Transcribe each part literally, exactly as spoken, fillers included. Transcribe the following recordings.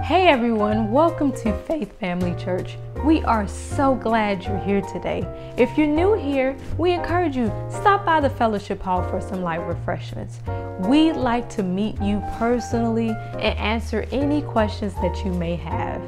Hey everyone, welcome to Faith Family Church. We are so glad you're here today. If you're new here, we encourage you, stop by the fellowship hall for some light refreshments. We'd like to meet you personally and answer any questions that you may have.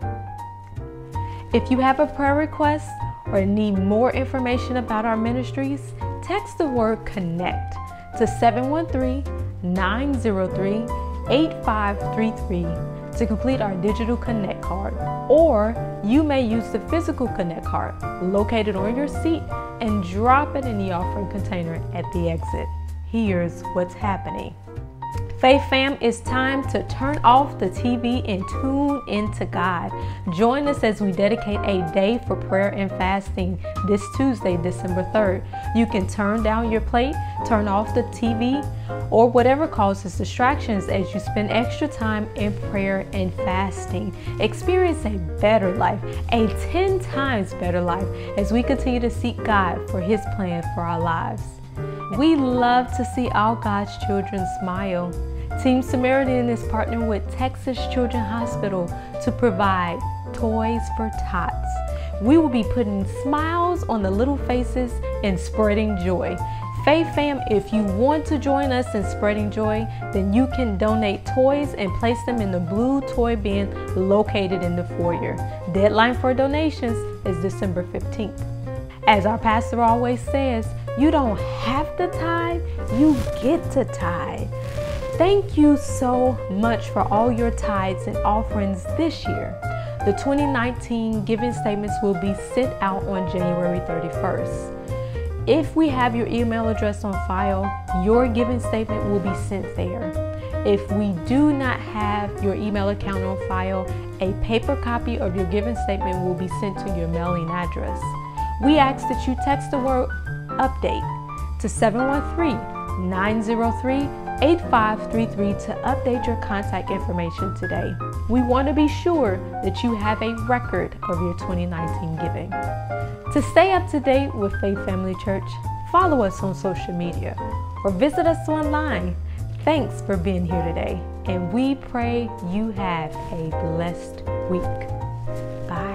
If you have a prayer request or need more information about our ministries, text the word CONNECT to seven one three, nine zero three, eight five three three to complete our digital Connect card, or you may use the physical Connect card located on your seat and drop it in the offering container at the exit. Here's what's happening. Faith Fam, it's time to turn off the T V and tune into God. Join us as we dedicate a day for prayer and fasting this Tuesday, December third. You can turn down your plate, turn off the T V, or whatever causes distractions as you spend extra time in prayer and fasting. Experience a better life, a ten times better life, as we continue to seek God for His plan for our lives. We love to see all God's children smile. Team Samaritan is partnering with Texas Children's Hospital to provide Toys for Tots. We will be putting smiles on the little faces and spreading joy. Faith Fam, if you want to join us in spreading joy, then you can donate toys and place them in the blue toy bin located in the foyer. Deadline for donations is December fifteenth. As our pastor always says, you don't have to tithe, you get to tithe. Thank you so much for all your tithes and offerings this year. The twenty nineteen giving statements will be sent out on January thirty-first. If we have your email address on file, your giving statement will be sent there. If we do not have your email account on file, a paper copy of your giving statement will be sent to your mailing address. We ask that you text the word update to seven one three, nine zero three, eight five three three to update your contact information today. We want to be sure that you have a record of your twenty nineteen giving. To stay up to date with Faith Family Church, follow us on social media or visit us online. Thanks for being here today, and we pray you have a blessed week. Bye.